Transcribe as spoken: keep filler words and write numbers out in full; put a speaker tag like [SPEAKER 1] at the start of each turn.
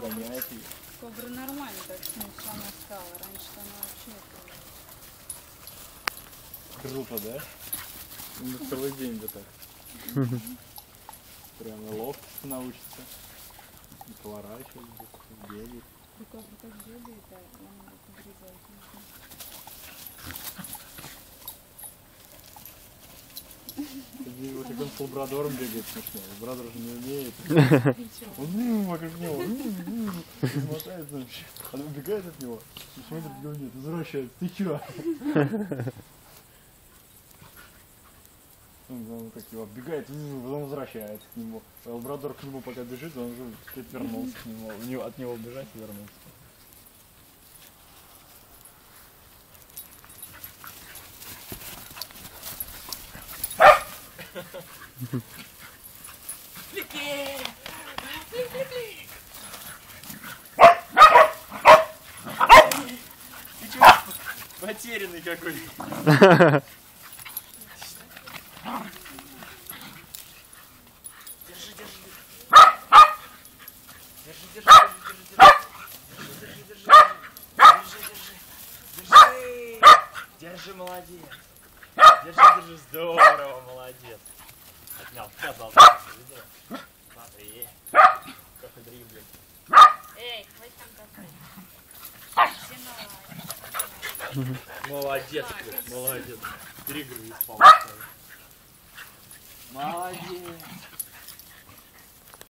[SPEAKER 1] гоняет ее.
[SPEAKER 2] Кобра нормально так с ним сама стала. Раньше она вообще...
[SPEAKER 1] Круто, да? Ну, целый день бы так. Прямо ловкость научится. И поворачивать, бегать.
[SPEAKER 2] Ну как бы так бегает, да, он обрезает.
[SPEAKER 1] Вот как он с лабрадором бегает смешно. Лабрадор же не умеет. Он вокруг него мотает, значит. Она убегает от него. И смотрит, его нет, возвращается. Ты чё? Он как его оббегает, потом возвращается к нему. Лабрадор к нему пока бежит, он уже вернулся к нему. От него бежать и вернулся.
[SPEAKER 3] Флики! Флик-флик-флик! Ты чё, потерянный какой? Держи, держи. Держи, держи, держи, держи, держи. Держи, держи, держи. Держи, держи. Держи. Держи, молодец. Держи, держи, здорово, молодец. Отнял, сказал, видел? Смотри, как и дриблет.
[SPEAKER 2] Эй, хватит там такой.
[SPEAKER 3] Молодец, молодец. Три игры исполнил. Молодец.